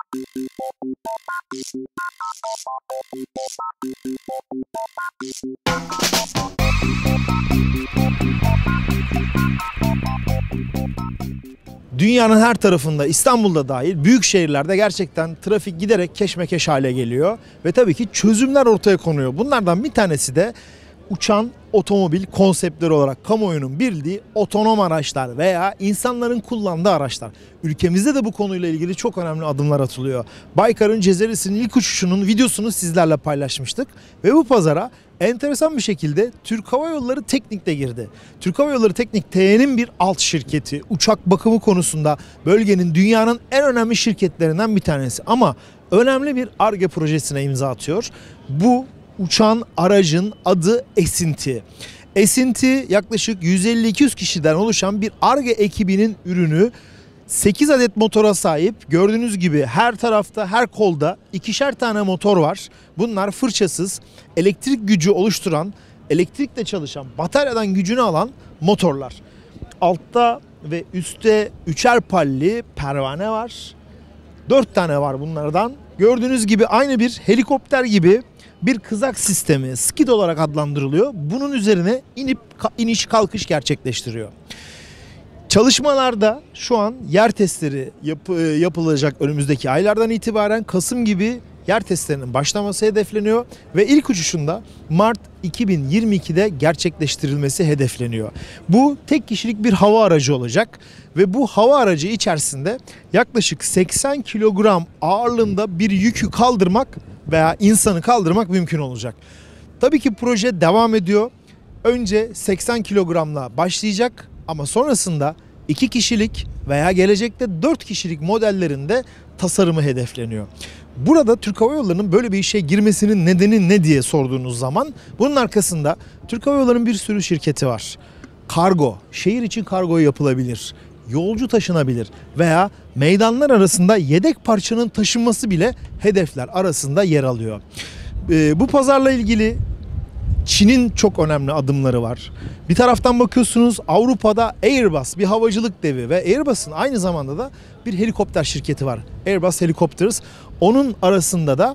Dünyanın her tarafında, İstanbul'da dahil büyük şehirlerde gerçekten trafik giderek keşmekeş hale geliyor ve tabii ki çözümler ortaya konuyor. Bunlardan bir tanesi de uçan otomobil konseptleri olarak kamuoyunun bildiği otonom araçlar veya insanların kullandığı araçlar. Ülkemizde de bu konuyla ilgili çok önemli adımlar atılıyor. Baykar'ın Cezeres'in ilk uçuşunun videosunu sizlerle paylaşmıştık ve bu pazara enteresan bir şekilde Türk Hava Yolları Teknik de girdi. Türk Hava Yolları Teknik TE'nin bir alt şirketi. Uçak bakımı konusunda bölgenin, dünyanın en önemli şirketlerinden bir tanesi. Ama önemli bir Ar-Ge projesine imza atıyor. Bu uçan aracın adı Esinti. Esinti yaklaşık 150-200 kişiden oluşan bir Ar-Ge ekibinin ürünü. 8 adet motora sahip. Gördüğünüz gibi her tarafta, her kolda ikişer tane motor var. Bunlar fırçasız, elektrik gücü oluşturan, elektrikle çalışan, bataryadan gücünü alan motorlar. Altta ve üstte üçer palli pervane var. 4 tane var bunlardan. Gördüğünüz gibi aynı bir helikopter gibi bir kızak sistemi, skid olarak adlandırılıyor. Bunun üzerine iniş kalkış gerçekleştiriyor. Çalışmalarda şu an yer testleri yapılacak önümüzdeki aylardan itibaren. Kasım gibi yer testlerinin başlaması hedefleniyor ve ilk uçuşunda Mart 2022'de gerçekleştirilmesi hedefleniyor. Bu tek kişilik bir hava aracı olacak ve bu hava aracı içerisinde yaklaşık 80 kilogram ağırlığında bir yükü kaldırmak veya insanı kaldırmak mümkün olacak. Tabii ki proje devam ediyor. Önce 80 kilogramla başlayacak ama sonrasında 2 kişilik veya gelecekte 4 kişilik modellerinde tasarımı hedefleniyor. Burada Türk Hava Yolları'nın böyle bir işe girmesinin nedeni ne diye sorduğunuz zaman bunun arkasında Türk Hava Yolları'nın bir sürü şirketi var. Kargo, şehir için kargo yapılabilir, yolcu taşınabilir veya meydanlar arasında yedek parçanın taşınması bile hedefler arasında yer alıyor. Bu pazarla ilgili Çin'in çok önemli adımları var. Bir taraftan bakıyorsunuz Avrupa'da Airbus bir havacılık devi ve Airbus'un aynı zamanda da bir helikopter şirketi var. Airbus Helicopters. Onun arasında da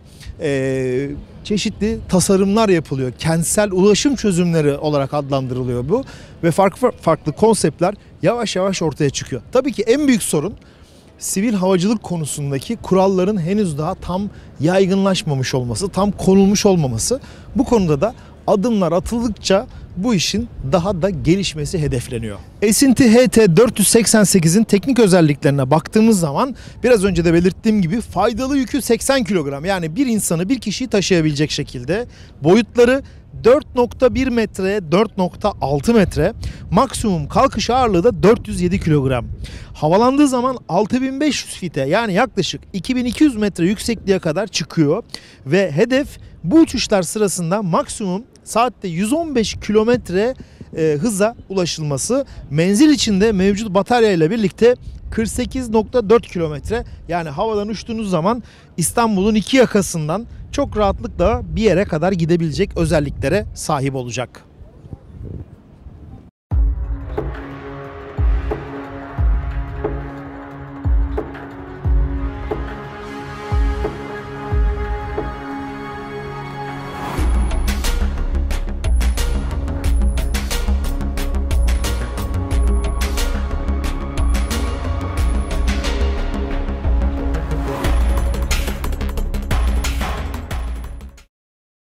çeşitli tasarımlar yapılıyor. Kentsel ulaşım çözümleri olarak adlandırılıyor bu. Ve farklı konseptler yavaş yavaş ortaya çıkıyor. Tabii ki en büyük sorun sivil havacılık konusundaki kuralların henüz daha tam yaygınlaşmamış olması, tam konulmuş olmaması. Bu konuda da adımlar atıldıkça bu işin daha da gelişmesi hedefleniyor. Esinti HT488'in teknik özelliklerine baktığımız zaman biraz önce de belirttiğim gibi faydalı yükü 80 kilogram, yani bir insanı, bir kişiyi taşıyabilecek şekilde. Boyutları 4.1 metre, 4.6 metre. Maksimum kalkış ağırlığı da 407 kilogram. Havalandığı zaman 6500 fite, yani yaklaşık 2200 metre yüksekliğe kadar çıkıyor ve hedef bu uçuşlar sırasında maksimum saatte 115 kilometre hıza ulaşılması. Menzil içinde mevcut batarya ile birlikte 48.4 kilometre, yani havadan uçtuğunuz zaman İstanbul'un iki yakasından çok rahatlıkla bir yere kadar gidebilecek özelliklere sahip olacak.